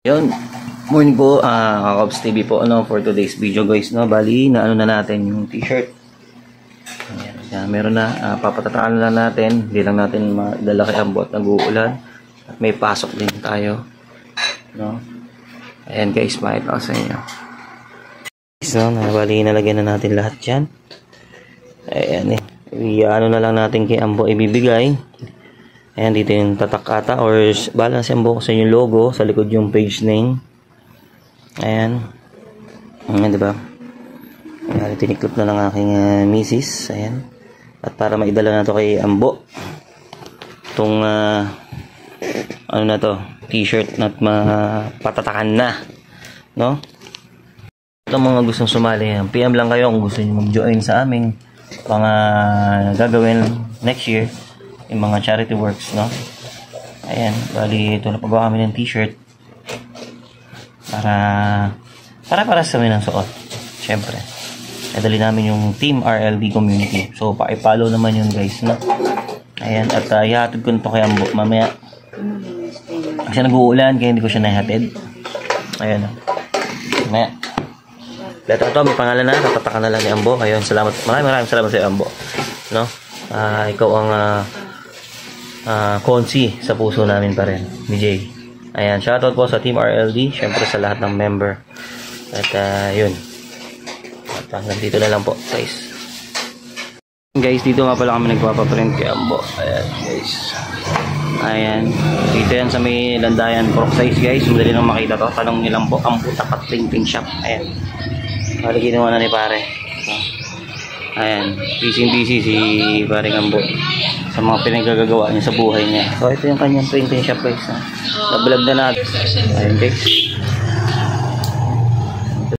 Yun, morning po, Kakobs TV po, for today's video guys, no, bali, na natin yung t-shirt. Ayan, meron na, papatataan lang natin, hindi lang natin madala kay Ambo at nag-uulan, at may pasok din tayo, no. Ayan guys, makita ko sa inyo. So, bali, nalagyan na natin lahat dyan. Ayan na lang natin kay Ambo ibibigay. Ayan, dito yung tatak ata or balance yung buko sa yung logo, sa likod yung page name. Ayan. Ayan, diba? Ayan, tiniklop na lang aking misis. Ayan. At para maidala na to kay Ambo. Itong, ano na to, t-shirt na mapatatakan na. No? Ito mga gustong sumali. PM lang kayo kung gusto nyo mag-join sa aming mga gagawin next year. Yung mga charity works, no? Ayan, bali ito na pagawa kami ng t-shirt para sa amin ang suot. Syempre, nadali namin yung Team RLD community. So, pa-follow naman yun guys, no? Ayan, at ihatid ko nito kay Ambo mamaya. Kasi nag-uulan, kaya hindi ko siya nahatid. Ayan, mamaya. Letter ito, may pangalan na, tatatakan na lang ni Ambo. Ayun, salamat, maraming salamat sa iyo, Ambo, no? Ikaw ang konsi sa puso namin pa rin, BJ. Ayan, shoutout po sa Team RLD, syempre sa lahat ng member. At yun. At hanggang dito na lang po, guys. Guys, dito nga pala kami nagpapaprint kay Ambo. Ayan, guys. Ayan. Dito yan sa may Landayan Croc size, guys. Madali nang makita to. Tanong nilang po, Ambo Tapat Printing Shop. Ayan. Bali ginawa na ni pare. Ayan, busy si paring Ambo sa mga pinagagagawa niya sa buhay niya. So ito yung kanyang printing shop guys. Na-vlog na natin. Ayan guys.